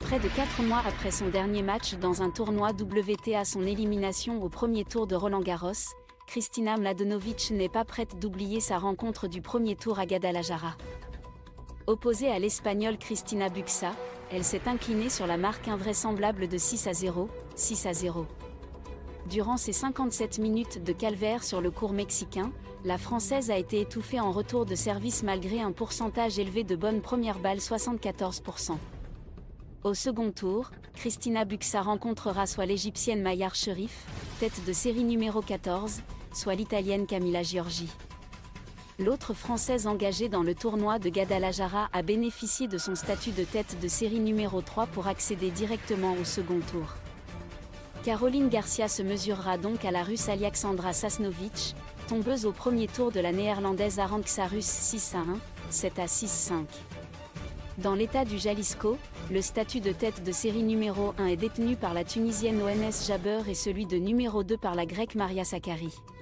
Près de 4 mois après son dernier match dans un tournoi WTA, son élimination au premier tour de Roland-Garros, Kristina Mladenovic n'est pas prête d'oublier sa rencontre du premier tour à Guadalajara. Opposée à l'Espagnole Cristina Bucsa, elle s'est inclinée sur la marque invraisemblable de 6-0, 6-0. Durant ses 57 minutes de calvaire sur le court mexicain, la Française a été étouffée en retour de service malgré un pourcentage élevé de bonnes premières balles, 74%. Au second tour, Cristina Bucsa rencontrera soit l'Égyptienne Mayar Sherif, tête de série numéro 14, soit l'Italienne Camila Giorgi. L'autre Française engagée dans le tournoi de Guadalajara a bénéficié de son statut de tête de série numéro 3 pour accéder directement au second tour. Caroline Garcia se mesurera donc à la Russe Alexandra Sasnovic, tombeuse au premier tour de la Néerlandaise Arantxa Rus 6-1, 7-6-5. Dans l'état du Jalisco, le statut de tête de série numéro 1 est détenu par la Tunisienne ONS Jabeur et celui de numéro 2 par la Grecque Maria Sakkari.